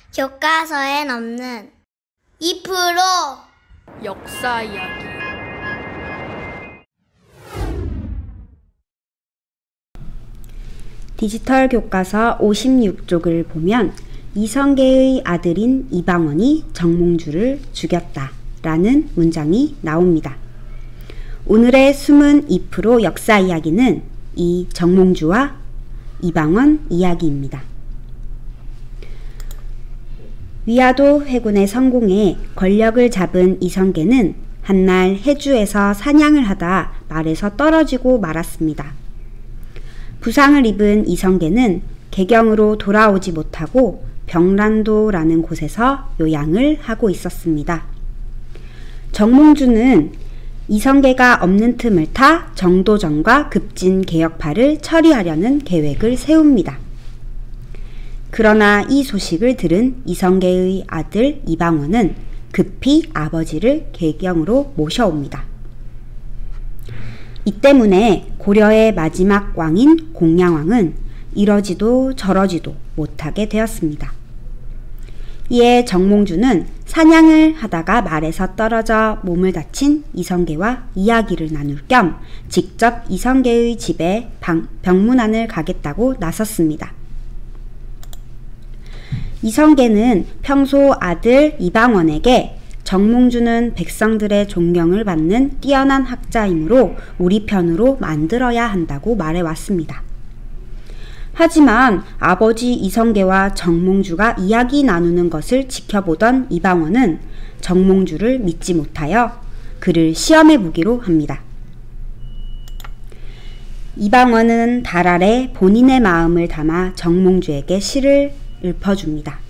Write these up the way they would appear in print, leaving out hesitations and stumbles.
교과서엔 없는 2% 역사 이야기. 디지털 교과서 56쪽을 보면 이성계의 아들인 이방원이 정몽주를 죽였다 라는 문장이 나옵니다. 오늘의 숨은 2% 역사 이야기는 이 정몽주와 이방원 이야기입니다. 위화도 회군의 성공에 권력을 잡은 이성계는 한날 해주에서 사냥을 하다 말에서 떨어지고 말았습니다. 부상을 입은 이성계는 개경으로 돌아오지 못하고 병란도라는 곳에서 요양을 하고 있었습니다. 정몽주는 이성계가 없는 틈을 타 정도전과 급진 개혁파를 처리하려는 계획을 세웁니다. 그러나 이 소식을 들은 이성계의 아들 이방원은 급히 아버지를 개경으로 모셔옵니다. 이 때문에 고려의 마지막 왕인 공양왕은 이러지도 저러지도 못하게 되었습니다. 이에 정몽주는 사냥을 하다가 말에서 떨어져 몸을 다친 이성계와 이야기를 나눌 겸 직접 이성계의 집에 병문안을 가겠다고 나섰습니다. 이성계는 평소 아들 이방원에게 정몽주는 백성들의 존경을 받는 뛰어난 학자이므로 우리 편으로 만들어야 한다고 말해왔습니다. 하지만 아버지 이성계와 정몽주가 이야기 나누는 것을 지켜보던 이방원은 정몽주를 믿지 못하여 그를 시험해 보기로 합니다. 이방원은 달 아래 본인의 마음을 담아 정몽주에게 시를 읊어줍니다.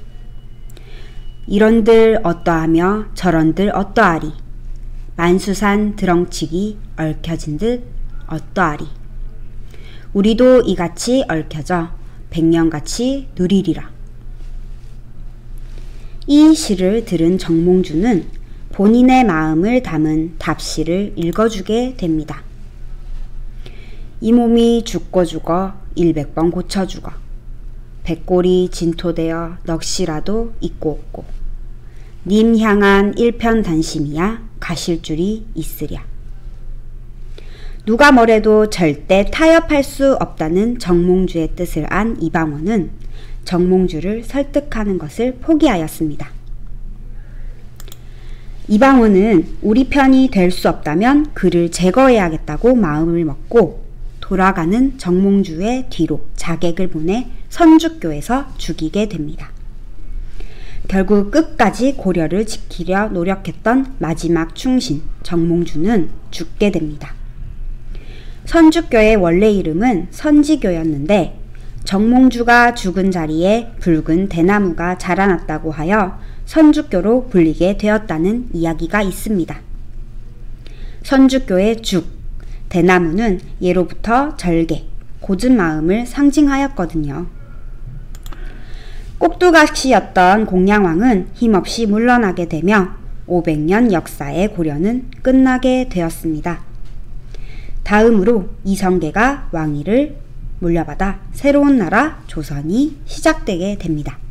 이런들 어떠하며 저런들 어떠하리. 만수산 드렁치기 얽혀진 듯 어떠하리. 우리도 이같이 얽혀져 백년같이 누리리라. 이 시를 들은 정몽주는 본인의 마음을 담은 답시를 읽어주게 됩니다. 이 몸이 죽고 죽어 100번 고쳐 죽어 백골이 진토되어 넋이라도 있고 없고 님 향한 일편단심이야 가실 줄이 있으랴. 누가 뭐래도 절대 타협할 수 없다는 정몽주의 뜻을 안 이방원은 정몽주를 설득하는 것을 포기하였습니다. 이방원은 우리 편이 될 수 없다면 그를 제거해야겠다고 마음을 먹고 돌아가는 정몽주의 뒤로 자객을 보내 선주교에서 죽이게 됩니다. 결국 끝까지 고려를 지키려 노력했던 마지막 충신 정몽주는 죽게 됩니다. 선주교의 원래 이름은 선지교였는데 정몽주가 죽은 자리에 붉은 대나무가 자라났다고 하여 선주교로 불리게 되었다는 이야기가 있습니다. 선주교의 죽, 대나무는 예로부터 절개, 고든 마음을 상징하였거든요. 꼭두각시였던 공양왕은 힘없이 물러나게 되며 500년 역사의 고려는 끝나게 되었습니다. 다음으로 이성계가 왕위를 물려받아 새로운 나라 조선이 시작되게 됩니다.